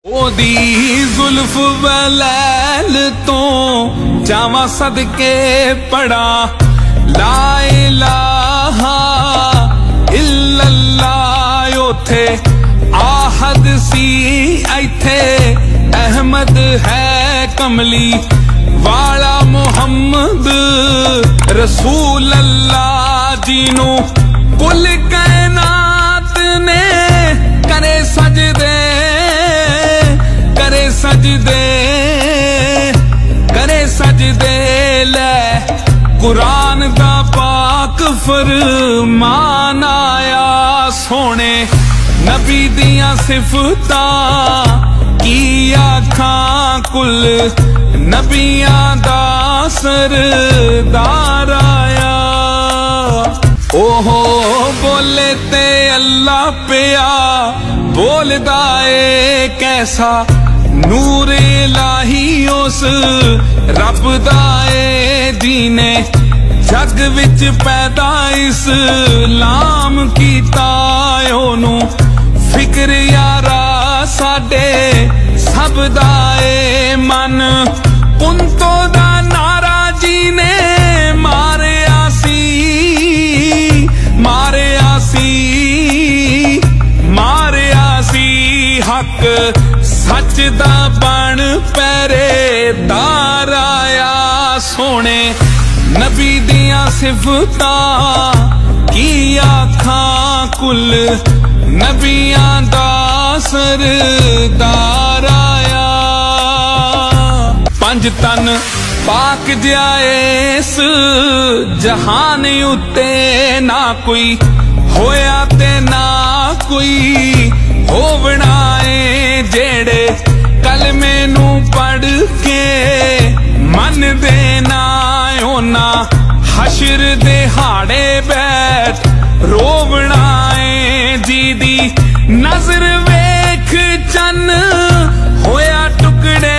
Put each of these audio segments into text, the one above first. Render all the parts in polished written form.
ओदी जुल्फ वलैल तो जावा सदके पड़ा ला इलाहा इल्लल्लाह। उथे आहद सी इथे अहमद है कमली वाला मुहम्मद रसूल अल्लाह जीनू कुल कायनात ने करे सजदे ले कुरान दा पाक फरमान आया सोने नबी दियां सिफतां की आखां कुल नबियां दा सरदार आया। ओहो बोले ते अल्लाह पिया बोलदा ए कैसा नूर इलाही उस रब दा ए दीने जग विच पैदा इस्लाम कीता ओनू फिक्र यारा साडे सब दा ए मन कुंतो दा नारा जी ने मारिया सी हक सच दा बन पहरेदार आया सोने नबी दियां सिफतां की आखां कुल नबियां दा सरदार आया। पंज तन पाक जाए इस जहान उत्ते ना कोई होया ते ना कोई होवना है जेड़े कलमे नू पढ़ के मन देना होना हशर दे हाड़े बैठ रोवना है जी दी नजर वेख चन होया टुकड़े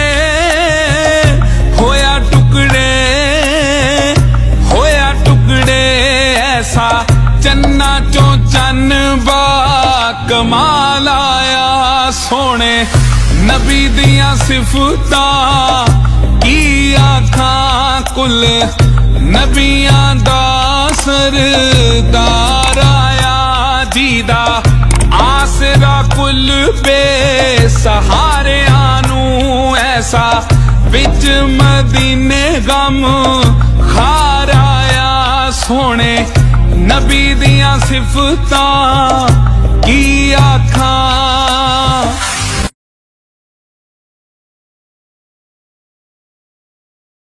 ऐसा चन्ना चो चन बा कमाल आया सोने नबी दियां सिफतां की आखां कुल नबियां दा सरदार आया जीदा आसरा कुल बेसहारियां नू ऐसा विच मदीने गम खार आया सोने नबी दियां सिफतां